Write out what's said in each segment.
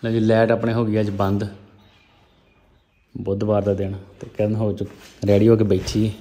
लो जी light अपने हो गई अज बंद बुधवार का दिन तो किरण हो रेडी होके बैठी है।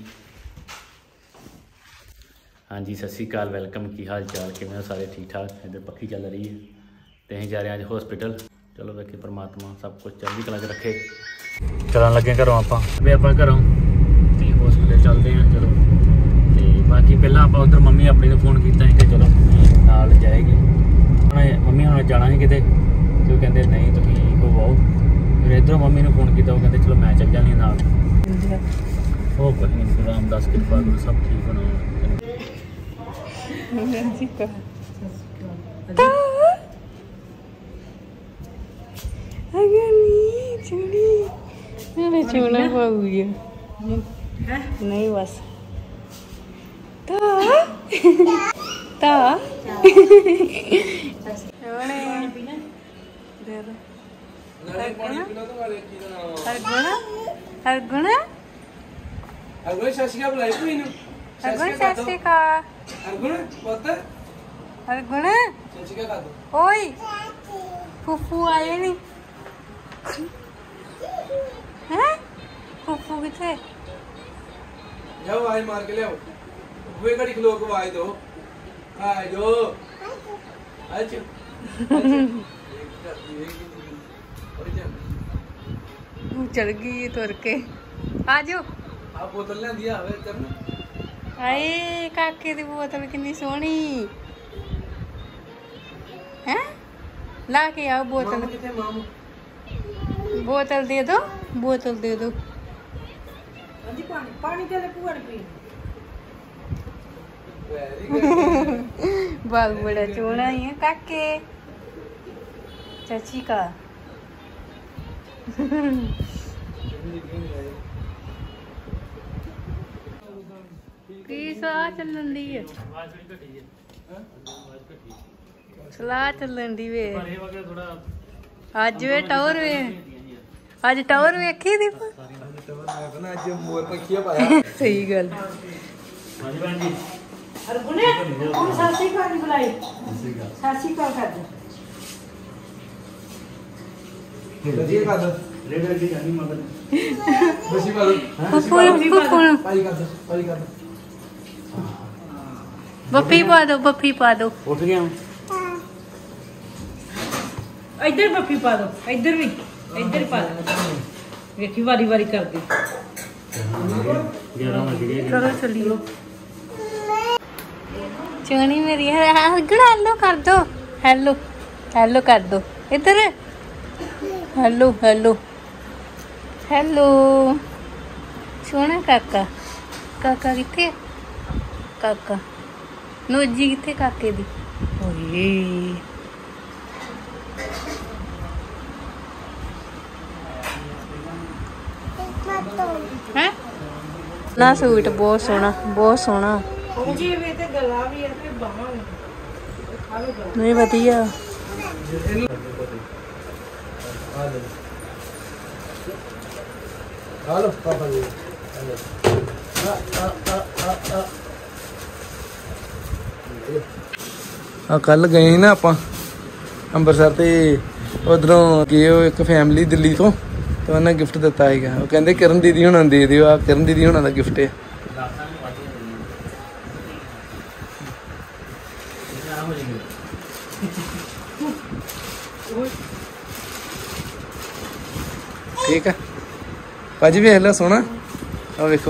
हाँ जी सत श्री अकाल वेलकम की हाल चाल किमें सारे ठीक ठाक। इधर पखी चल रही है तो अं जा रहे हैं अज हॉस्पिटल। चलो वेखे परमात्मा सब कुछ चढ़दी कला च रखे। चलन लगे घरों आप घरों तो हॉस्पिटल चलते हैं। चलो तो बाकी पहला आप उधर मम्मी अपनी ने फोन किया कि चलो नाल जाएगी। मम्मी हम जाना है किते तो कहते नहीं तुम हो आओ। फिर इधरों मम्मी ने फोन किया कहते चलो मैं चल जानी नाल। हो कुछ नहीं रामदास कृपा गुरु सब ठीक होना। चूना पाऊगी नहीं बस ओए फुफू आए नहीं हैं फुफू किथे जाओ आवाज मार के ले आओ। बुए घड़ी खलो के आवाज दो आ जो अच्छा चढ़ गई तुर के आ जाओ। आप बोतल ले दिया हवे तब आए काके दी बोतल कितनी सोहनी है। ला के आओ बोतल किथे मामू बोतल दे दो बोतल दे दो। हां जी पानी पानी दे ले पुआ पी। बाल बड़ा चोना ही है काके चाची का। की सलाह चलन दी है सलाह चलन दी वे अज वे टावर वे अज टावर वेखी दीप आज मोर पखिया पाया सही गल। अरगुने हम सासी का नहीं बुलाई सासी का कर दे रजिए का दो रेड रेड जानी मगर बसी मारो फुफू पाई का दो बफी पा दो उठ गया हूँ। इधर बफी पा दो इधर भी इधर पा दो देखी वारी वारी कर दे। चलो चलिए चोनी मेरी हेलो कर दो हेलो हेलो कर दो इधर हेलो हेलो हेलो सोना काका काका किथे काका नोजी किथे काके दी ओए हैं ना सूट बहुत सोहना जी वे ते गला भी है ते बाहां नहीं वधिया हेलो पापा जी कल गए ना आप अंबरसर ते उधरों गए एक फैमिली दिल्ली तो उन्हें गिफ्ट दिता है। वो कहते किरण दीदी होना दे दियो आ किरण दीदी होना का गिफ्ट है। ठीक है भाजी भी हेलो सोना आ देखो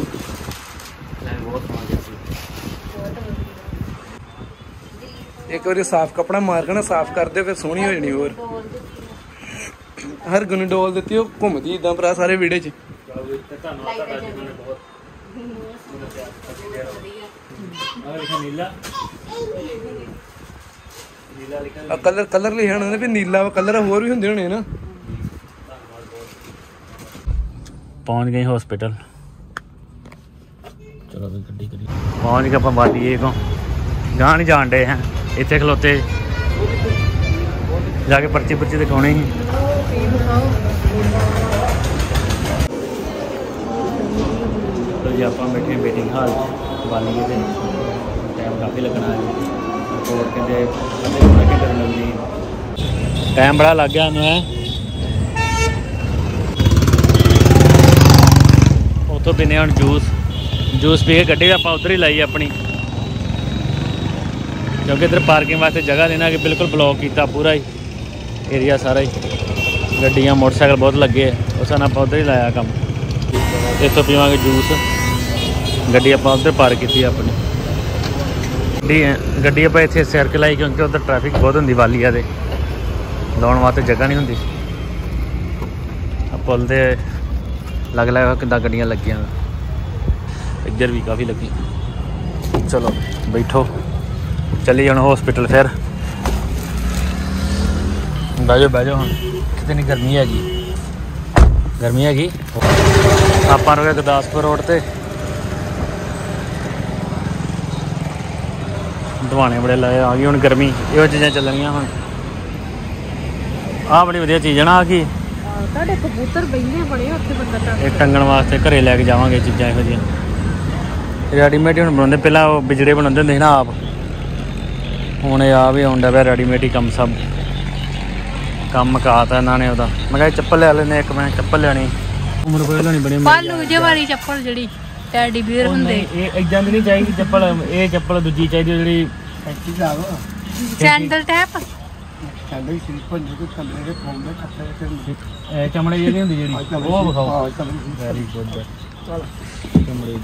एक बार साफ कपड़ा मार के ना साफ कर दे फिर सोहनी हो जानी। और हर गुनी डोल दी घूमती इदा भरा सारे वीडियो च। कलर कलर लिखे होने फिर नीला कलर होर भी होंगे होने ना। पहुँच गए हॉस्पिटल। चलो गड्डी करी पहुँच गए अपन वाली को गाँव नहीं जान डे हैं इतने खलोते जाके पर्ची पुर्ची दिखाने ही। तो जी आप बैठे वेटिंग हाल वाली टाइम काफ़ी लगना है और कहते आधे घंटे लगनी टाइम बड़ा लग गया है। ਉੱਥੋਂ ਪੀਨੇ ਹੁਣ ਜੂਸ ਪੀ ਕੇ ਗੱਡੀ ਆਪਾਂ ਉੱਧਰ ਹੀ ਲਾਈ ਆਪਣੀ, ਕਿਉਂਕਿ ਇੱਧਰ ਪਾਰਕਿੰਗ ਵਾਸਤੇ ਜਗ੍ਹਾ ਨਹੀਂ ਨਾ, ਕਿ ਬਿਲਕੁਲ ਬਲੌਕ ਕੀਤਾ ਪੂਰਾ ਹੀ ਏਰੀਆ ਸਾਰਾ ਹੀ, ਗੱਡੀਆਂ ਮੋਟਰਸਾਈਕਲ ਬਹੁਤ ਲੱਗੇ, ਉਸ ਨਾਲ ਆਪਾਂ ਉੱਧਰ ਹੀ ਲਾਇਆ ਕੰਮ। ਇੱਥੋਂ ਪੀਵਾਂਗੇ ਜੂਸ, ਗੱਡੀ ਆਪਾਂ ਉੱਧਰ ਪਾਰਕ ਕੀਤੀ ਆਪਣੀ। ਗੱਡੀ ਆਪਾਂ ਇੱਥੇ ਸਿਰ ਕੇ ਲਾਈ, ਕਿਉਂਕਿ ਉੱਧਰ ਟ੍ਰੈਫਿਕ ਬਹੁਤ ਹੁੰਦੀ ਵਾਲੀਆ ਦੇ, ਲਾਉਣ ਵਾਸਤੇ ਜਗ੍ਹਾ ਨਹੀਂ ਹੁੰਦੀ। ਪੁੱਲ ਦੇ ਲੱਗ ਕਿੱਦਾਂ ਗੱਡੀਆਂ ਲੱਗੀਆਂ, ਇੱਧਰ ਵੀ ਕਾਫੀ ਲੱਗੀ। ਚਲੋ ਬੈਠੋ, ਚੱਲੀ ਹੁਣ ਹੌਸਪੀਟਲ। ਫਿਰ ਬਹਿ ਜਾਓ ਹੁਣ, ਕਿਤੇ ਨਹੀਂ ਗਰਮੀ ਹੈਗੀ। ਆਪਾਂ ਰੁਕੇ ਗੁਰਦਾਸਪੁਰ ਰੋਡ ਤੇ, ਦਵਾਣੇ ਬੜੇ ਲਾਏ, ਆ ਗਈ ਹੁਣ ਗਰਮੀ, ਇਹੋ ਚੀਜ਼ਾਂ ਚੱਲਣੀਆਂ ਹੁਣ। ਆਹ ਬੜੀ ਵਧੀਆ ਚੀਜ਼ ਹੈ ਨਾ, ਆ ਕੀ ਤੁਹਾਡੇ ਕਬੂਤਰ ਬੈਠੇ ਬੜੇ ਉੱਥੇ ਬੰਦਾ ਇਹ ਟੰਗਣ ਵਾਸਤੇ ਘਰੇ ਲੈ ਕੇ ਜਾਵਾਂਗੇ ਚੀਜ਼ਾਂ ਇਹੋ ਜਿਹੀਆਂ। ਰੈਡੀਮੇਡ ਹੀ ਹੁਣ ਬਣਾਉਂਦੇ, ਪਹਿਲਾਂ ਉਹ ਬਿਜੜੇ ਬਣਾਉਂਦੇ ਹੁੰਦੇ ਸੀ ਨਾ ਆਪ, ਹੁਣ ਇਹ ਆ ਵੀ ਆਉਂਦਾ ਪਿਆ ਰੈਡੀਮੇਡ ਹੀ ਕੰਮ, ਸਭ ਕੰਮ ਮੁਕਾਤਾ ਇਹਨਾਂ ਨੇ ਉਹਦਾ। ਮੈਂ ਕਿਹਾ ਚੱਪਲ ਲੈ ਲੈਂਦੇ ਇੱਕ, ਮੈਂ ਚੱਪਲ ਲੈਣੀ ਉਮਰ ਕੋਈ ਲੈਣੀ ਬਣੀ ਪਾਲੂ ਜੇ ਵਾਲੀ ਚੱਪਲ ਜਿਹੜੀ ਟੈਡੀ ਬੀਅਰ ਹੁੰਦੇ, ਇਹ ਇਦਾਂ ਦੀ ਨਹੀਂ ਚਾਹੀਦੀ ਚੱਪਲ, ਇਹ ਚੱਪਲ ਦੂਜੀ ਚਾਹੀਦੀ ਜਿਹੜੀ ਸੈਂਡਲ ਟੈਪ, ਚਮੜੇ ਜਿਹੜੀ ਹੁੰਦੀ ਜਿਹੜੀ, ਉਹ ਵਿਖਾਓ। ਵੈਰੀ ਗੁੱਡ ਚਮੜੇ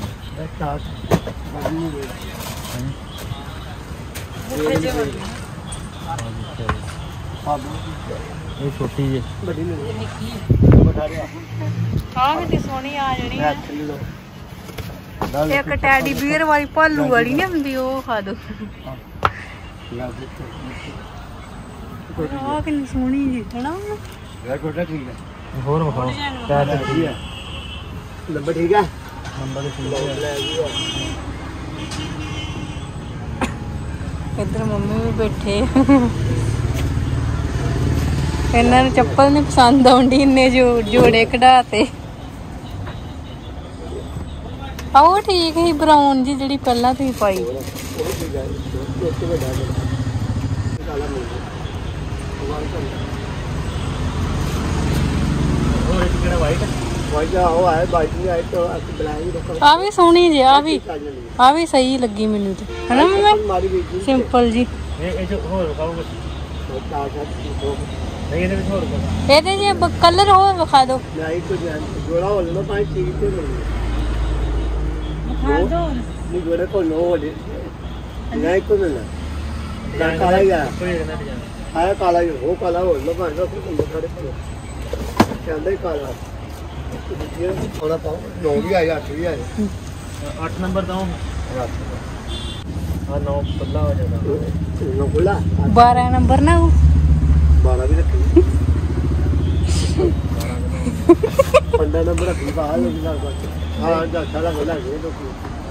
ਇਹ ਛੋਟੀ ਜਿਹੀ ਆਹ ਕਿੰਨੀ ਸੋਹਣੀ ਆ ਜਣੀ ਆ। ਇੱਕ ਟੈਡੀ ਬੀਅਰ ਵਾਲੀ ਭਾਲੂ ਵਾਲੀ ਨਹੀਂ ਹੁੰਦੀ, ਉਹ ਖਾ ਦੋ। ਆਹ ਕਿੰਨੀ ਸੋਹਣੀ ਜੀ ਹਨਾ। ਹੋਰ ਵਿਖਾਓ, ਨੰਬਰ ਠੀਕ ਹੈ, ਨੰਬਰ ਇੱਧਰ ਮੰਮੀ ਵੀ ਬੈਠੇ, ਇਹਨਾਂ ਨੂੰ ਚੱਪਲ ਨਹੀਂ ਪਸੰਦ ਆਉਂਦੀ, ਇੰਨੇ ਜੋੜੇ ਕਢਾਤੇ। ਆਹ ਠੀਕ ਸੀ ਬਰਾਊਨ ਜੀ ਜਿਹੜੀ ਪਹਿਲਾਂ ਤੁਸੀਂ ਪਾਈ। ਆ ਵੀ ਸੋਹਣੀ ਜੀ, ਆ ਵੀ ਸਹੀ ਲੱਗੀ ਮੈਨੂੰ ਤੇ, ਹਨਾ ਮੰਮੀ, ਸਿੰਪਲ ਜੀ। ਇਹਦੇ ਜੇ ਕਲਰ ਹੋਰ ਵਿਖਾ ਦਿਓ। ਥੋੜਾ ਪਾਓ, 9 ਵੀ ਆਏ, 8 ਵੀ ਆਏ। 8 ਨੰਬਰ ਤਾਂ ਆ 9 ਖੁੱਲਾ ਹੋ ਜਾਂਦਾ, 9 ਖੁੱਲਾ, 12 ਨੰਬਰ ਨਾ, 12 ਵੀ ਰੱਖੀ, 15 ਨੰਬਰ ਰੱਖੀ ਬਾਹਰ ਲੋਕੀ ਨਾਲ ਬਸ। ਹਾਂ ਜਾਤਾ ਲਾ ਖੁੱਲਾ ਜੇ ਲੋਕੀ,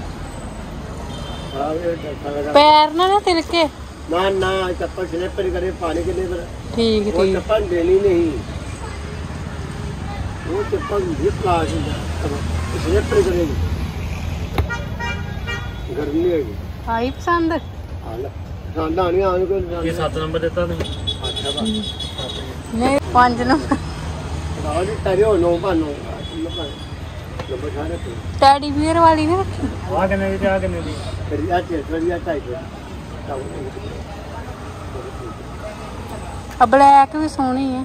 ਹਾਂ ਇਹ ਜਾਤਾ ਲਗਾ ਪੈਰ ਨਾ ਤਿਲਕੇ, ਨਾ ਚੱਪਲ ਸਲਿੱਪ ਨਹੀਂ ਕਰੇ, ਪਾਣੀ ਕਿੰਨੇ ਪਰ ਠੀਕ ਉਹ ਚੱਪਲ ਦੇਣੀ ਨਹੀਂ, वो चप्पल गर्मी है आई पसंद। ये 7 नंबर देता नहीं, नहीं 5 नंबर टैडी बियर वाली नहीं रखी। ब्लैक भी सोहनी है।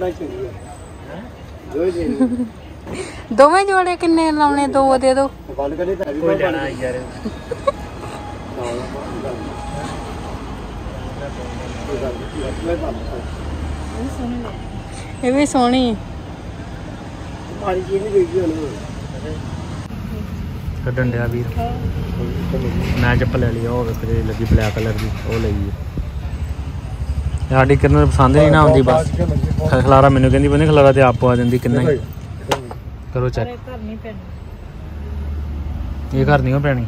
दोवें जोड़े किन्ने लाने, 2 दे दो। ये भी सोहनी है। कड्डन दिया वीर, मैं चप्पल ले लिया, लगी ब्लैक कलर की, वो ले साड़ी किरण पसंद नहीं ना आती, बस खलारा मैनू कहती पता खलारा तो आप पवा दी किन्ना ही। करो चेक, ये घर नहीं हो पैनी।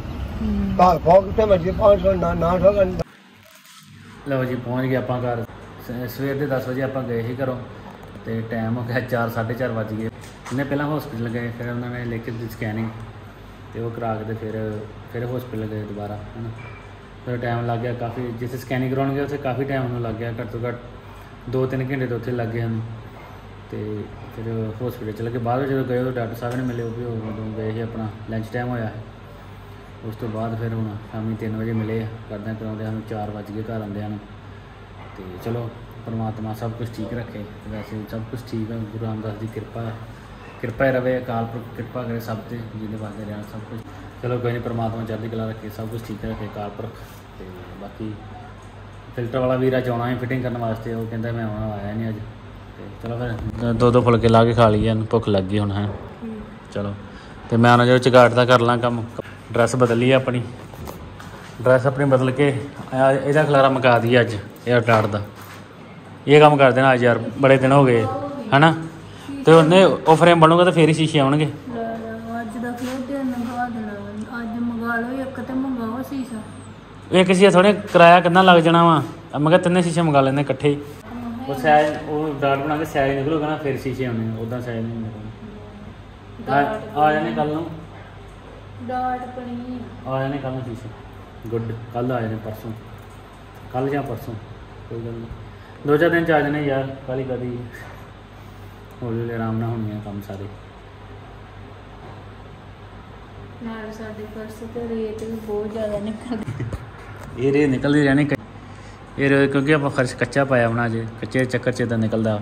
लो जी पहुँच गए आप घर, सवेर के 10 बजे आप गए ही घरों, तो टाइम हो गया 4 साढ़े 4 बज गए। इन्हें पहला हॉस्पिटल गए, फिर उन्होंने लेके दी स्कैनिंग, तो वो करा के फिर हॉस्पिटल गए दोबारा, है ना। फिर टाइम लग गया काफ़ी, जिसे स्कैनिंग कराने गए उसे काफ़ी टाइम उन्होंने लग गया, घट तो घट 2-3 घंटे तो उत्थे लग गए हैं। तो ਤੇ ਫਿਰ ਹਸਪੀਟਲ ਚਲੇ ਗਏ। ਬਾਅਦ ਵਿੱਚ ਜਦੋਂ ਗਏ ਉਦੋਂ ਡਾਕਟਰ ਸਾਹਿਬ ਨੇ ਮਿਲੇ, ਉਹ ਵੀ ਉਦੋਂ ਗਏ ਸੀ, ਆਪਣਾ ਲੰਚ ਟਾਈਮ ਹੋਇਆ। ਉਸ ਤੋਂ ਬਾਅਦ ਫਿਰ ਹੁਣ ਸ਼ਾਮੀ 3 ਵਜੇ ਮਿਲੇ, ਕਰਦਿਆਂ ਕਰਾਉਂਦੇ ਸਾਨੂੰ 4 ਵੱਜ ਗਏ ਘਰ ਆਉਂਦਿਆਂ ਨੂੰ। ਤੇ ਚਲੋ ਪਰਮਾਤਮਾ ਸਭ ਕੁਝ ਠੀਕ ਰੱਖੇ। ਵੈਸੇ ਸਭ ਕੁਝ ਠੀਕ ਹੈ, ਗੁਰੂ ਰਾਮਦਾਸ ਦੀ ਕਿਰਪਾ ਹੀ ਰਵੇ, ਅਕਾਲ ਪੁਰਖ ਕਿਰਪਾ ਕਰੇ ਸਭ ਤੇ, ਜਿਹਦੇ ਵਾਸਤੇ ਰਹਿਣਾ ਸਭ ਕੁਝ। ਚਲੋ ਕੋਈ ਨਹੀਂ, ਪਰਮਾਤਮਾ ਚੜ੍ਹਦੀ ਕਲਾ ਰੱਖੇ, ਸਭ ਕੁਝ ਠੀਕ ਰੱਖੇ ਅਕਾਲ ਪੁਰਖ। ਤੇ ਬਾਕੀ ਫਿਲਟਰ ਵਾਲਾ ਵੀਰ ਅੱਜ ਆਉਣਾ ਸੀ ਫਿਟਿੰਗ ਕਰਨ ਵਾਸਤੇ, ਉਹ ਕਹਿੰਦਾ ਮੈਂ ਆਉਣਾ, ਆਇਆ ਨਹੀਂ ਅੱਜ। ਤੇ ਚਲੋ ਫਿਰ 2 ਫੁਲਕੇ ਲਾ ਕੇ ਖਾ ਲਈਏ, ਭੁੱਖ ਲੱਗ ਗਈ ਹੁਣ ਹੈ। ਚਲੋ ਤੇ ਮੈਂ ਉਹਨਾਂ ਜਦੋਂ ਚਗਾਟ ਦਾ ਕਰ ਲਾਂ ਕੰਮ। ਡਰੈਸ ਬਦਲੀ ਆਪਣੀ, ਡਰੈਸ ਆਪਣੀ ਬਦਲ ਕੇ ਇਹਦਾ ਖਲਾਰਾ ਮੁਕਾ ਦਈਏ ਅੱਜ, ਇਹ ਟਾਟ ਦਾ ਇਹ ਕੰਮ ਕਰ ਦੇਣਾ ਅੱਜ ਯਾਰ, ਬੜੇ ਦਿਨ ਹੋ ਗਏ ਹੈ ਨਾ। ਤੇ ਉਹਨੇ ਉਹ ਫਰੇਮ ਬਣੂਗਾ ਤਾਂ ਫੇਰ ਹੀ ਸ਼ੀਸ਼ੇ ਆਉਣਗੇ। ਇੱਕ ਸ਼ੀਸ਼ਾ ਥੋੜੇ ਕਿਰਾਇਆ ਕਿੰਨਾ ਲੱਗ ਜਾਣਾ ਵਾ। ਮੈਂ ਕਿਹਾ 3 ਸ਼ੀਸ਼ੇ ਮੰਗਾ ਲੈਂਦੇ ਇਕੱਠੇ ਹੀ। ਉਹ ਸਾਈਜ਼ ਉਹ ਡਾਟ ਬਣਾ ਕੇ ਸਾਈਜ਼ ਨਿਕਲੂਗਾ ਨਾ, ਫਿਰ ਸ਼ੀਸ਼ੇ ਆਉਣੇ, ਉੱਦਾਂ ਸਾਈਜ਼ ਨਹੀਂ ਨਿਕਲਣਾ। ਆ ਜਾਣੇ ਕੱਲ ਨੂੰ, ਆ ਜਾਣੇ ਕੱਲ ਨੂੰ ਸ਼ੀਸ਼ੇ। ਗੁੱਡ, ਕੱਲ ਆ ਜਾਣੇ, ਪਰਸੋਂ, ਕੱਲ ਜਾਂ ਪਰਸੋਂ, ਕੋਈ ਗੱਲ ਨਹੀਂ, 2-4 ਦਿਨ 'ਚ ਆ ਜਾਣੇ ਯਾਰ। ਕੱਲ ਕਦੀ ਹੌਲੀ ਹੌਲੀ ਆਰਾਮ ਨਾਲ ਹੋਣੀਆਂ ਕੰਮ ਸਾਰੇ। ਸਾਡੇ ਪਰਸ ਤੇ ਰੇਤ ਵੀ ਬਹੁਤ ਜ਼ਿਆਦਾ ਨਿਕਲਦੀ। ਇਹ ਰੇਤ ਨਿਕਲਦੀ ਰਹਿਣੀ, ਇਹ ਕਿਉਂਕਿ ਆਪਾਂ ਖਰਚ ਕੱਚਾ ਪਾਇਆ ਹੋਣਾ, ਜੇ ਕੱਚੇ ਚੱਕਰ 'ਚ ਇੱਦਾਂ ਨਿਕਲਦਾ।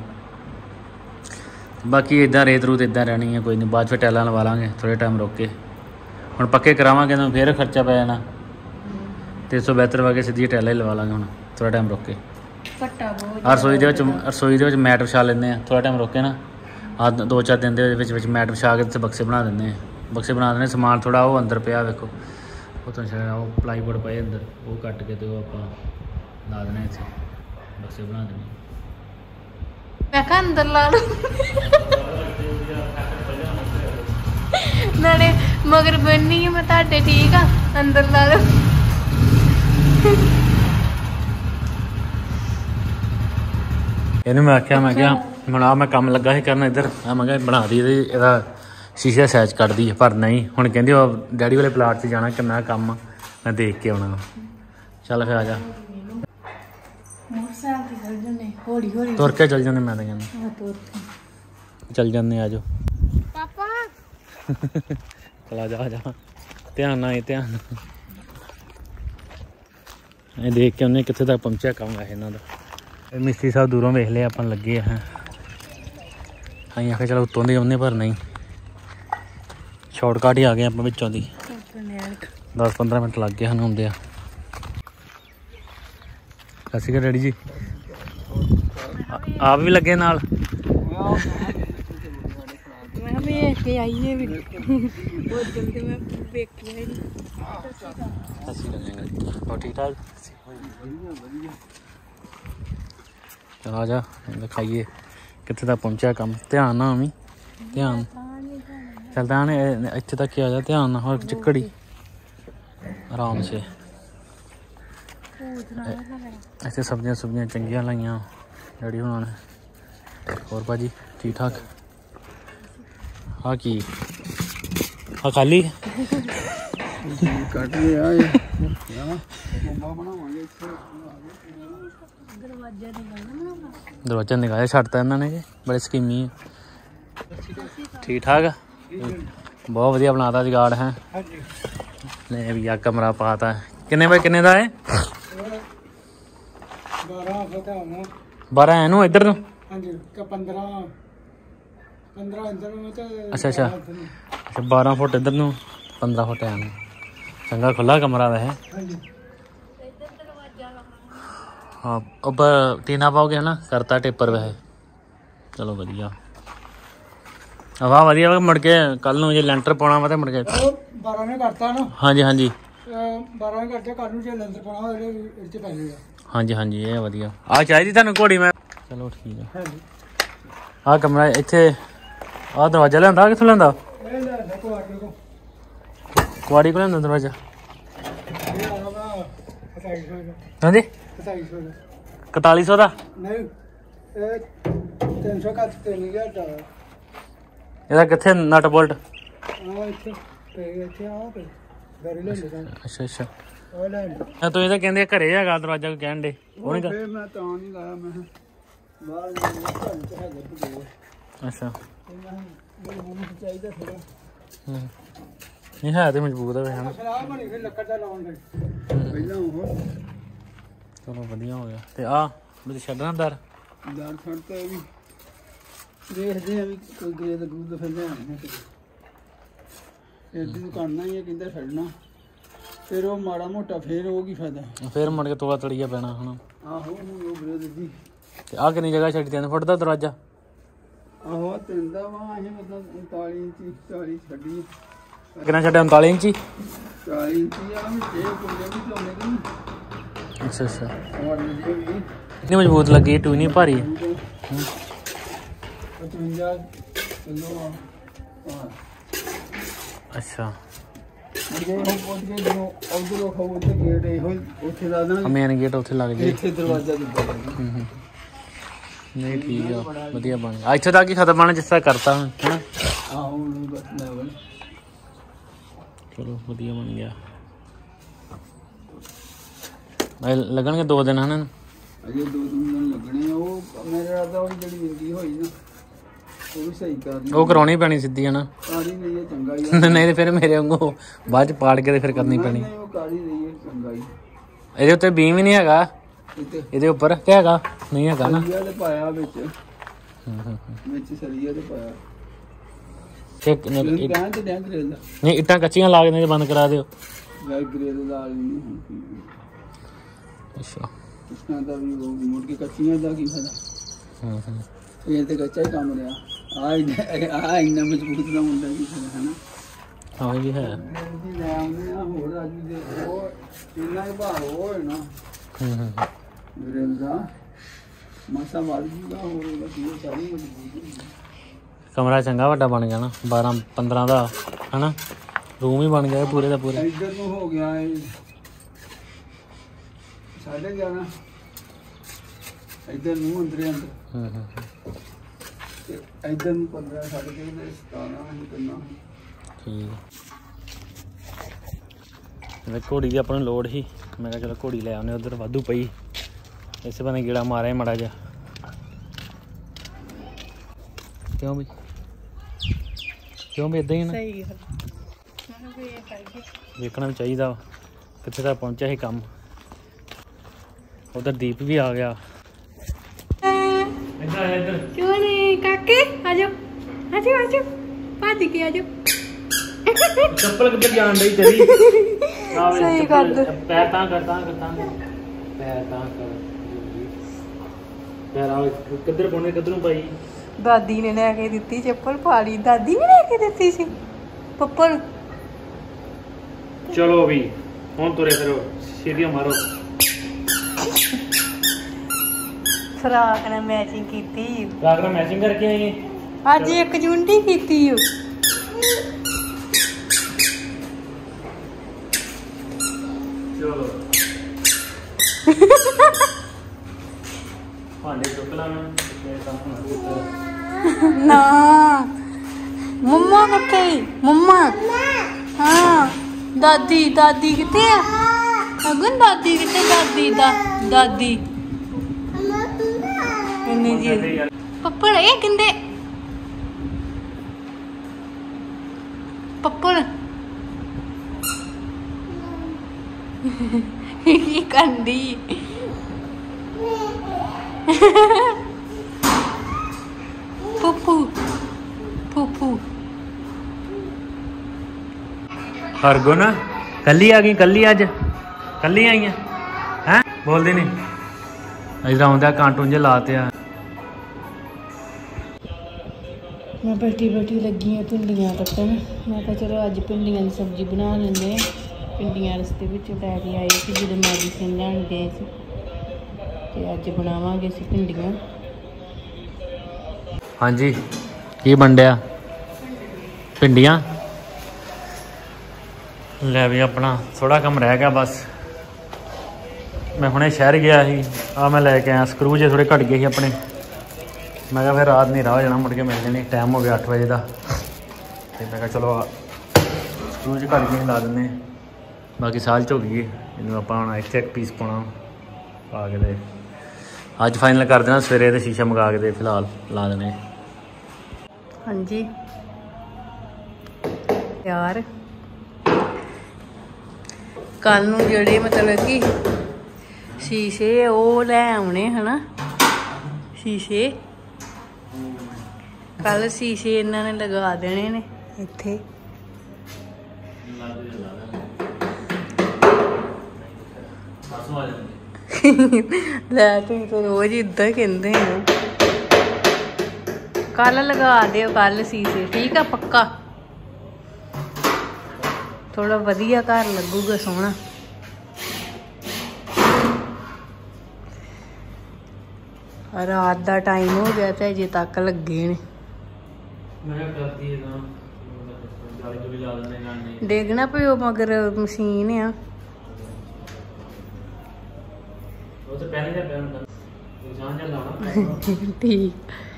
ਬਾਕੀ ਇੱਦਾਂ ਰੇਤ ਰੂਤ ਇੱਦਾਂ ਰਹਿਣੀ ਹੈ, ਕੋਈ ਨਹੀਂ, ਬਾਅਦ 'ਚ ਟੈਲਾਂ ਲਵਾ ਲਾਂਗੇ ਥੋੜ੍ਹੇ ਟਾਈਮ ਰੁਕ ਕੇ। ਹੁਣ ਪੱਕੇ ਕਰਾਵਾਂਗੇ ਤਾਂ ਫਿਰ ਖਰਚਾ ਪੈ ਜਾਣਾ, ਤੇ ਇਸ ਤੋਂ ਬਿਹਤਰ ਵਾ ਕੇ ਸਿੱਧੀਆਂ ਟੈਲਾਂ ਹੀ ਲਵਾ ਲਾਂਗੇ ਹੁਣ ਥੋੜ੍ਹਾ ਟਾਈਮ ਰੁਕ ਕੇ। ਰਸੋਈ ਦੇ ਵਿੱਚ ਮੈਟ ਵਿਛਾ ਲੈਂਦੇ ਹਾਂ ਥੋੜ੍ਹਾ ਟਾਈਮ ਰੁਕ ਕੇ ਨਾ। 2-4 ਦਿਨ ਦੇ ਵਿੱਚ ਮੈਟ ਵਿਛਾ ਕੇ ਤੇ ਬਕਸੇ ਬਣਾ ਦਿੰਦੇ ਹਾਂ, ਬਕਸੇ ਬਣਾ ਦਿੰਦੇ। ਸਮਾਨ ਥੋੜ੍ਹਾ ਉਹ ਅੰਦਰ ਪਿਆ ਵੇਖੋ, ਉਹ ਤਾਂ ਉਹ ਪਲਾਈਵੁੱਡ ਪਏ ਅੰਦਰ, ਉਹ ਕੱਟ ਕੇ ਤੇ ਉਹ ਆਪਾਂ ਲਾ ਦੇਣਾ ਇੱਥੇ, ਬਕਸੇ ਬਣਾ ਦੇਣੇ। ਮੈਂ ਕਿਹਾ ਅੰਦਰ ਲਾ ਲਓ, ਨਾਲੇ ਮਗਰ ਬੰਨੀ ਮੈਂ ਤੁਹਾਡੇ, ਠੀਕ ਆ, ਅੰਦਰ ਲਾ ਲਓ। ਇਹਨੂੰ ਮੈਂ ਆਖਿਆ, ਮੈਂ ਕਿਹਾ ਹੁਣ ਆ ਮੈਂ ਕੰਮ ਲੱਗਾ ਸੀ ਕਰਨ ਇੱਧਰ, ਆ ਮੈਂ ਕਿਹਾ ਬਣਾ ਦੀ ਇਹਦਾ ਸ਼ੀਸ਼ੇ ਦਾ ਸਾਈਜ਼ ਕੱਢਦੀ ਹੈ, ਪਰ ਨਹੀਂ, ਹੁਣ ਕਹਿੰਦੀ ਉਹ ਡੈਡੀ ਵਾਲੇ ਪਲਾਟ 'ਚ ਜਾਣਾ, ਕਿੰਨਾ ਕੰਮ ਮੈਂ ਦੇਖ ਕੇ ਆਉਣਾ। ਚੱਲ ਫਿਰ ਆ ਜਾ, ਤੁਰ ਕੇ ਚੱਲ ਜਾਂਦੇ। ਮੈਂ ਤਾਂ ਕਹਿੰਦਾ ਚੱਲ ਜਾਂਦੇ, ਆ ਜਾਓ ਪਾਪਾ। ਚਲ ਆ ਜਾ, ਧਿਆਨ ਨਾਲ ਇਹ, ਧਿਆਨ ਇਹ ਦੇਖ ਕੇ ਉਹਨੇ ਕਿੱਥੇ ਤੱਕ ਪਹੁੰਚਿਆ ਕੰਮ ਹੈ ਇਹਨਾਂ ਦਾ। ਇਹ ਮਿਸਤਰੀ ਸਾਹਿਬ ਦੂਰੋਂ ਵੇਖ ਲਿਆ ਆਪਾਂ ਲੱਗੇ ਆ। ਅਸੀਂ ਆਖਿਆ ਚਲੋ ਉੱਤੋਂ ਦੀ ਆਉਂਦੇ, ਪਰ ਨਹੀਂ, ਸ਼ਾਰਟਕਟ ਹੀ ਆ ਗਏ ਆਪਾਂ ਵਿੱਚੋਂ ਦੀ। 10-15 ਮਿੰਟ ਲੱਗ ਗਏ ਸਾਨੂੰ ਆਉਂਦੇ ਆ। ਸਤਿ ਸ਼੍ਰੀ ਅਕਾਲ ਡੈਡੀ ਜੀ, ਆਪ ਵੀ ਲੱਗੇ ਨਾਲ। ਮੈਂ ਵੇਖ ਕੇ ਆਈ ਹੈ ਵੀਡੀਓ, ਬਹੁਤ ਜਲਦੀ ਮੈਂ ਵੇਖਿਆ ਹੀ ਨਹੀਂ। ਹੋਰ ਠੀਕ ਠਾਕ? ਚਲ ਆ ਜਾ ਖਾਈਏ, ਕਿੱਥੇ ਤੱਕ ਪਹੁੰਚਿਆ ਕੰਮ। ਧਿਆਨ ਨਾਲ ਆਵੀਂ, ਧਿਆਨ ਚੱਲਦਾ ਨੇ ਇੱਥੇ ਤੱਕ ਹੀ ਆ ਜਾ, ਧਿਆਨ ਨਾਲ, ਹੋਰ ਚਿੱਕੜੀ ਆਰਾਮ ਸੇ। ਇੱਥੇ ਸਬਜ਼ੀਆਂ ਚੰਗੀਆਂ ਲਾਈਆਂ ਡੈਡੀ ਹੁਣਾਂ ਨੇ। ਹੋਰ ਭਾਜੀ ਠੀਕ ਠਾਕ? ਹਾਂ ਕੀ ਆ ਖਾਲੀ ਕੱਟ ਲਿਆ ਦਰਵਾਜ਼ਾ ਨਿਗਾਹ ਛੱਡਤਾ ਇਹਨਾਂ ਨੇ ਕਿ ਬੜੇ ਸਕੀਮੀ ਆ। ਠੀਕ ਠਾਕ ਆ, ਬਹੁਤ ਵਧੀਆ ਬਣਾਤਾ ਜਗਾੜ ਹੈ। ਲੈ ਵੀ ਆ ਕਮਰਾ ਪਾਤਾ। ਕਿੰਨੇ ਬਾਈ ਕਿੰਨੇ ਦਾ ਹੈ? 12 ਇਹਨੂੰ ਇੱਧਰ ਨੂੰ। ਅੱਛਾ 12 ਫੁੱਟ ਇੱਧਰ ਨੂੰ, 15 ਫੁੱਟ ਐ ਨੂੰ। ਚੰਗਾ ਖੁੱਲਾ ਕਮਰਾ ਵੈਸੇ। ਹਾਂ ਉੱਪਰ ਟੀਨਾ ਪਾਓਗੇ ਹੈ ਨਾ, ਕਰਤਾ ਟੇਪਰ ਵੈਸੇ। ਚਲੋ ਵਧੀਆ, ਵਾਹ ਵਧੀਆ। ਮੁੜ ਕੇ ਕੱਲ ਨੂੰ ਜੇ ਲੈਂਟਰ ਪਾਉਣਾ ਵਾ ਤਾਂ ਮੁੜ ਕੇ 12 ਨੇ ਕਰਤਾ ਨਾ। ਹਾਂਜੀ 12 ਨੇ ਕਰਤੇ, ਕੱਲ ਨੂੰ ਜੇ ਲੈਂਟਰ ਪਾਉਣਾ ਇਹਦੇ ਚ ਪੈ ਜਾਏਗਾ। ਹਾਂਜੀ ਇਹ ਵਧੀਆ। ਆਹ ਚਾਹੀਦੀ ਤੁਹਾਨੂੰ ਘੋੜੀ ਮੈਂ। ਚਲੋ ਠੀਕ ਆ। ਆਹ ਕਮਰਾ ਇੱਥੇ, ਆਹ ਦਰਵਾਜ਼ਾ ਲਿਆਂਦਾ ਕਿੱਥੋਂ ਲਿਆਂਦਾ? ਕੁਆੜੀ ਕੋਲ ਲਿਆਂਦਾ ਦਰਵਾਜ਼ਾ। ਹਾਂਜੀ 4100 ਦਾ। ਨਹੀਂ 300 ਘੱਟ 3000 ਦਾ। ਇਹਦਾ ਕਿੱਥੇ ਨਟ ਬੋਲਟ? ਅੱਛਾ ਤੂੰ ਇਹਦਾ ਕਹਿੰਦੇ ਘਰੇ ਹੈਗਾ ਦਰਵਾਜ਼ਾ, ਕੋਈ ਕਹਿਣ ਦੇ ਉਹ ਨਹੀਂ। ਮੈਂ ਤਾਂ ਨਹੀਂ ਲਾਇਆ, ਮੈਂ ਬਾਹਰ ਅੱਛਾ ਨਹੀਂ ਹੈ ਤੇ ਮਜ਼ਬੂਤ ਹੈ ਹਨਾ। ਚਲੋ ਵਧੀਆ ਹੋ ਗਿਆ। ਤੇ ਆ ਮੇਰੇ ਛੱਡਣਾ ਦਰ ਛੱਡ ਤੇ ਵੀ ਦੇਖਦੇ ਆ ਵੀ ਕੋਈ ਗਰੇਦ ਗਰੂਦ ਫਿਰ ਲਿਆਉਣੇ ਇਹਦੀ ਦੁਕਾਨਾਂ ਹੀ ਆ, ਕਹਿੰਦਾ ਛੱਡਣਾ ਫਿਰ ਉਹ ਮਾੜਾ ਮੋਟਾ ਫਿਰ ਉਹ ਕੀ ਫਾਇਦਾ, ਫਿਰ ਮੁੜ ਕੇ ਤੋਆ ਤੜੀਆ ਪੈਣਾ ਹੁਣ। ਆਹੋ ਹੁਣ ਉਹ ਗਰੇਦ ਦੀ ਤੇ ਆ ਕਿੰਨੀ ਜਗ੍ਹਾ ਛੱਡੀ 3 ਫੁੱਟ ਦਾ ਦਰਵਾਜ਼ਾ? ਆਹੋ ਤਿੰਦਾ ਵਾ ਅਸੀਂ ਮਤਲਬ 39 ਇੰਚੀ 40 ਛੱਡੀ। ਕਿੰਨਾ ਛੱਡਿਆ? 39 ਇੰਚੀ 40 ਇੰਚੀ ਆ ਵੀ ਇਹ ਕੁੰਡੇ ਵੀ ਚੋਣੇ ਦੀ। ਅੱਛਾ ਅੱਛਾ ਹੋਰ ਜੀ ਵੀ ਕਿੰਨੀ ਮਜ਼ਬੂਤ ਲੱਗੀ? ਟੂ ਨਹੀਂ ਭਾਰੀ ਹੈ। 55 ਕਿਲੋ ਆ। ਅੱਛਾ ਜੇ ਉਹ ਪਹੁੰਚ ਗਏ ਜਦੋਂ ਉਧਰੋਂ ਖਾਓ ਤੇ ਗੇਟ ਇਹੋ ਉੱਥੇ ਲਾ ਦੇਣਾ, ਮੇਨ ਗੇਟ ਉੱਥੇ ਲੱਗ ਜੇ। ਇੱਥੇ ਦਰਵਾਜ਼ਾ ਦਿੱਤਾ ਨਹੀਂ ਠੀਕ ਆ, ਵਧੀਆ ਬਣ ਗਿਆ। ਇੱਥੇ ਤੱਕ ਹੀ ਖਤਮ ਬਣ ਜਿਸ ਤਰ੍ਹਾਂ ਕਰਤਾ ਹੁਣ ਹੈਨਾ। ਆਹੋ ਹੁਣ ਬਸ ਲੈਵਲ ਚਲੋ ਵਧੀਆ ਬਣ ਗਿਆ। ਲੱਗਣਗੇ 2 ਦਿਨ ਹਨ ਅਜੇ 2 ਦਿਨ ਲੱਗਣੇ। ਉਹ ਮੇਰੇ ਰਾਦਾ ਉਹ ਜਿਹੜੀ ਵਿੰਗੀ ਹੋਈ ਨਾ ਉਹ ਵੀ ਸਹੀ ਕਰਨੀ, ਉਹ ਕਰਾਉਣੀ ਪੈਣੀ ਸਿੱਧੀ ਹੈ ਨਾ। ਕਾਰੀ ਨਹੀਂ ਹੈ ਚੰਗਾ ਹੀ ਨਹੀਂ ਤੇ ਫਿਰ ਮੇਰੇ ਵਾਂਗੂ ਬਾਅਦ ਚ ਪਾੜ ਕੇ ਤੇ ਫਿਰ ਕਰਨੀ ਪੈਣੀ। ਨਹੀਂ ਉਹ ਕਾਰੀ ਨਹੀਂ ਹੈ ਚੰਗਾ ਹੀ। ਇਹਦੇ ਉੱਤੇ ਬੀਮ ਵੀ ਨਹੀਂ ਹੈਗਾ ਇੱਥੇ ਇਹਦੇ ਉੱਪਰ ਕਿ ਹੈਗਾ? ਨਹੀਂ ਹੈਗਾ ਨਾ। ਸਰੀਆ ਤੇ ਪਾਇਆ ਵਿੱਚ ਸਰੀਆ ਤੇ ਪਾਇਆ। ਕਹਿਣ ਤੇ ਡੈਂਕ ਰੇਲ ਦਾ ਨਹੀਂ ਇੱਟਾਂ ਕੱਚੀਆਂ ਲਾ ਕੇ ਬੰਦ ਕਰਾ ਦਿਓ। ਗਾਇ ਗ੍ਰੇਡ ਦਾ ਨਹੀਂ ਹੁਣ ਅੱਛਾ ਇਸ ਤਰ੍ਹਾਂ ਦਾ ਵੀ ਉਹ ਮੁੜ ਕੇ ਕੱਚੀਆਂ ਦਾ ਕੀ ਫਾਇਦਾ। ਇਹ ਤੇ ਕੱਚਾ ਹੀ ਕੰਮ ਰਿਹਾ। ਆ ਇੰਨਾ ਮਜ਼ਬੂਤ ਨਾ ਹੁੰਦਾ ਕੀ ਫਾਇਦਾ ਹੈ ਨਾ। ਹਾਂ ਇਹ ਹੈ। ਜੀ ਲੈ ਆਉਂਦੇ ਆ ਹੋਰ ਅੱਜ ਦੇ ਉਹ ਇੰਨਾ ਹੀ ਭਾਰ ਹੋਏ ਨਾ ਗ੍ਰੇਡ ਦਾ ਮਾਸਾ ਵੱਧ ਜੂਗਾ। ਹੋਰ ਉਹਦਾ ਕੀ ਸਾਰੀ ਮਜ਼ਬੂਤ ਕਮਰਾ ਚੰਗਾ ਵੱਡਾ ਬਣ ਗਿਆ ਨਾ 12-15 ਦਾ ਹਨਾ। ਰੂਮ ਹੀ ਬਣ ਗਿਆ ਪੂਰੇ ਦਾ ਪੂਰਾ। ਇੱਧਰ ਨੂੰ ਹੋ ਗਿਆ ਇਹ 11:30 ਇੱਧਰ ਨੂੰ ਅੰਦਰੇ ਅੰਦਰ ਤੇ ਇੱਧਰ ਨੂੰ 15 17 ਅਸੀਂ ਕਰਨਾ ਠੀਕ। ਤੇ ਘੋੜੀ ਦੀ ਆਪਾਂ ਨੂੰ ਲੋੜ ਸੀ। ਮੈਂ ਕਿਹਾ ਚਲੋ ਘੋੜੀ ਲੈ ਆਉਂਦੇ, ਉੱਧਰ ਵਾਧੂ ਪਈ ਇਸੇ ਬੰਨੇ ਗੇੜਾ ਮਾਰਿਆ ਮਾੜਾ ਜਿਹਾ। ਕਿਉਂ ਵੀ ਇੱਦਾਂ ਹੀ ਨਾ ਸਹੀ ਗੱਲ ਵੇਖਣਾ ਵੀ ਚਾਹੀਦਾ ਵਾ ਕਿੱਥੇ ਤੱਕ ਪਹੁੰਚਿਆ ਸੀ ਕੰਮ। ਉਧਰ ਦੀਪ ਵੀ ਆ ਗਿਆ। ਇੱਧਰ ਇੱਧਰ ਚੋਨੇ ਕਾਕੇ ਆਜੋ ਆਜੋ ਆਜੋ ਭੱਜ ਕੇ ਆਜੋ। ਚੱਪਲ ਕਿੱਧਰ ਜਾਣ ਡਈ ਤੇਰੀ? ਸਹੀ ਗੱਲ। ਪੈਰ ਤਾਂ ਕਰ ਪੈਰ ਤਾਂ ਕਰ ਪੈਰ ਆ ਕਿੱਧਰ ਪਾਉਣੇ ਕਿੱਧਰੋਂ ਪਾਈ? ਦਾਦੀ ਨੇ ਲੈ ਕੇ ਦਿੱਤੀ ਚੱਪਲ ਪਾ ਲਈ। ਦਾਦੀ ਨੇ ਲੈ ਕੇ ਦਿੱਤੀ ਸੀ ਪੱਪਲ। ਚਲੋ ਵੀ ਹੁਣ ਤੁਰੇ ਫਿਰੋ ਸੀੜੀਆਂ ਮਾਰੋ। ਫਰਾਕ ਨਾਲ ਮੈਚਿੰਗ ਕੀਤੀ। ਰਾਤ ਨਾਲ ਮੈਚਿੰਗ ਕਰਕੇ ਆਈ ਅੱਜ ਇੱਕ ਜੁੰਡੀ ਕੀਤੀ ਓ। ਚਲੋ ਭਾਂਡੇ ਚੁੱਕ ਲਾਣਾ ਨਾ ਮੰਮਾ ਕਿੱਥੇ? ਮੰਮਾ ਹਾਂ ਦਾਦੀ ਕਿੱਥੇ ਆ? ਅਗਨ ਦਾਦੀ ਕਿੱਥੇ? ਦਾਦੀ ਇੰਨੀ ਜੀ ਪੱਪੜ ਇਹ ਕਿੰਦੇ ਪੱਪੜ ਕੀ ਕੰਦੀ ਪੂਪੂ ਹਰਗੁਣ ਕੱਲੀ ਆ ਗਈ? ਕੱਲੀ ਅੱਜ ਕੱਲੀ ਆਈ ਆ ਹੈ? ਬੋਲਦੀ ਨਹੀਂ। ਇਧਰ ਆਉਂਦਾ ਕਾਂਟੂਨ ਜੇ ਲਾਤੇ ਆ। ਮੈਂ ਬੈਠੀ ਲੱਗੀ ਆ ਭਿੰਡੀਆਂ ਕੱਟਣ। ਮੈਂ ਕਿਹਾ ਚਲੋ ਅੱਜ ਭਿੰਡੀਆਂ ਦੀ ਸਬਜ਼ੀ ਬਣਾ ਲੈਂਦੇ ਆ। ਭਿੰਡੀਆਂ ਰਸਤੇ ਵਿੱਚ ਲੈ ਕੇ ਆਏ ਸੀ ਜਦੋਂ ਮੈਡੀਸਿਨ ਲੈਣ ਗਏ ਸੀ ਤੇ ਅੱਜ ਬਣਾਵਾਂਗੇ ਅਸੀਂ ਭਿੰਡੀਆਂ। ਹਾਂਜੀ ਕੀ ਬੰਡਿਆ? ਭਿੰਡੀਆਂ ਲੈ ਵੀ ਆਪਣਾ ਥੋੜਾ ਕੰਮ ਰਹਿ ਗਿਆ ਬਸ। ਮੈਂ ਹੁਣੇ ਸ਼ਹਿਰ ਗਿਆ ਸੀ। ਆ ਮੈਂ ਲੈ ਕੇ ਆਇਆ ਸਕਰੂ ਜੇ ਥੋੜੇ ਘਟ ਗਏ ਸੀ ਆਪਣੇ। ਮੈਂ ਕਿਹਾ ਫਿਰ ਰਾਤ ਨਹੀਂ ਰਾਹ ਜਾਣਾ ਮੁੜ ਕੇ ਮਿਲ ਜਾਣੀ। ਟਾਈਮ ਹੋ ਗਿਆ 8 ਵਜੇ ਦਾ ਤੇ ਮੈਂ ਕਿਹਾ ਚਲੋ ਸਕਰੂ ਜੇ ਘਟ ਗਏ ਲਾ ਦਿੰਦੇ। ਬਾਕੀ ਸਾਲ ਚ ਹੋ ਗਈ ਇਹਨੂੰ ਆਪਾਂ ਹੁਣ ਇੱਥੇ ਇੱਕ ਪੀਸ ਪਾਉਣਾ ਪਾ ਕੇ ਤੇ ਅੱਜ ਫਾਈਨਲ ਕਰ ਦੇਣਾ। ਸਵੇਰੇ ਤੇ ਸ਼ੀਸ਼ਾ ਮੰਗਾ ਕੇ ਤੇ ਫਿਲਹਾਲ ਲਾ ਦੇਣੇ। ਹਾਂਜੀ ਯਾਰ ਕੱਲ ਨੂੰ ਜਿਹੜੇ ਮਤਲਬ ਕਿ ਸ਼ੀਸ਼ੇ ਉਹ ਲੈ ਆਉਣੇ ਹਨਾ ਸ਼ੀਸ਼ੇ ਕੱਲ ਸ਼ੀਸ਼ੇ ਇਹਨਾਂ ਨੇ ਲਗਾ ਦੇਣੇ ਨੇ ਇੱਥੇ ਲੈ ਤੁਸੀਂ ਤਾਂ ਰੋਜ਼ ਇਦਾਂ ਹੀ ਕਹਿੰਦੇ ਹੋ ਕੱਲ ਲਗਾ ਦਿਓ ਕੱਲ ਸ਼ੀਸ਼ੇ ਠੀਕ ਆ ਪੱਕਾ ਥੋੜਾ ਵਧੀਆ ਘਰ ਲੱਗੂਗਾ ਸੋਹਣਾ ਰਾਤ ਦਾ ਟਾਈਮ ਹੋ ਗਿਆ ਤੇ ਅਜੇ ਤੱਕ ਲੱਗੇ ਨੇ ਡੇਗਣਾ ਪਿਓ ਮਗਰ ਮਸ਼ੀਨ ਆ ਠੀਕ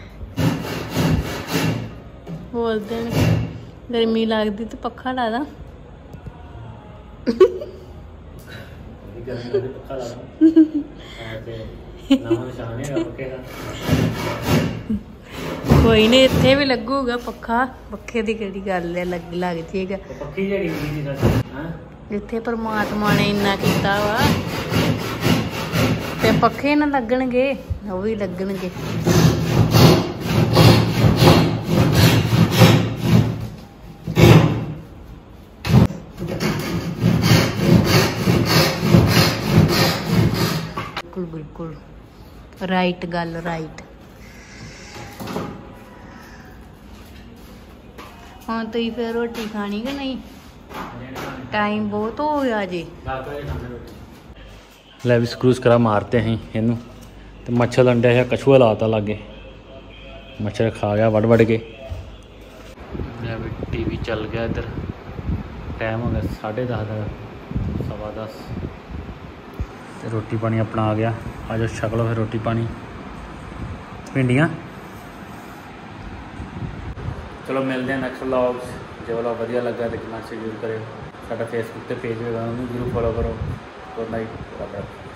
ਬੋਲਦੇ ਨੇ ਗਰਮੀ ਲੱਗਦੀ ਤੇ ਪੱਖਾ ਲਾ ਦਾ ਕੋਈ ਨਹੀਂ ਇੱਥੇ ਵੀ ਲੱਗੂਗਾ ਪੱਖਾ ਪੱਖੇ ਦੀ ਕਿਹੜੀ ਗੱਲ ਹੈ ਲੱਗ ਜਾਏਗਾ ਜਿੱਥੇ ਪਰਮਾਤਮਾ ਨੇ ਇੰਨਾ ਕੀਤਾ ਵਾ ਤੇ ਪੱਖੇ ਨਾ ਲੱਗਣਗੇ ਉਹ ਵੀ ਲੱਗਣਗੇ ਬਿਲकुल राइट गल राइट हाँ तो फिर रोटी खानी कि नहीं टाइम बहुत हो गया जी ਲੈ ਵੀ ਸਕਰੂਸ ਕਰਾ ਮਾਰਤੇ ਅਸੀਂ ਇਹਨੂੰ ਤੇ ਮੱਛਰ ਲੰਡਿਆ ਹੈ ਕਛੂਆ ਲਾਤਾ ਲਾਗੇ ਮੱਛਰ ਖਾ ਗਿਆ ਵੜ ਕੇ ਲੈ ਵੀ ਟੀਵੀ ਚੱਲ ਗਿਆ ਇੱਧਰ ਟਾਈਮ ਹੋ ਗਿਆ 10:30 ਦਾ 10:15 ਤੇ ਰੋਟੀ ਪਾਣੀ ਆਪਣਾ ਆ ਗਿਆ ਆ ਜਾਓ ਛਕ ਲਓ ਫਿਰ ਰੋਟੀ ਪਾਣੀ ਭਿੰਡੀਆਂ ਚਲੋ ਮਿਲਦੇ ਹਾਂ ਨੈਕਸਟ ਵਲੌਗਸ ਜੇ ਵਲੌਗ ਵਧੀਆ ਲੱਗਾ ਤਾਂ ਕਮੈਂਟ ਜ਼ਰੂਰ ਕਰਿਓ ਸਾਡਾ ਫੇਸਬੁੱਕ ਤੇ ਪੇਜ ਹੋਵੇਗਾ ਉਹਨੂੰ ਜ਼ਰੂਰ ਫੋਲੋ ਕਰੋ ਗੁੱਡ ਨਾਈਟ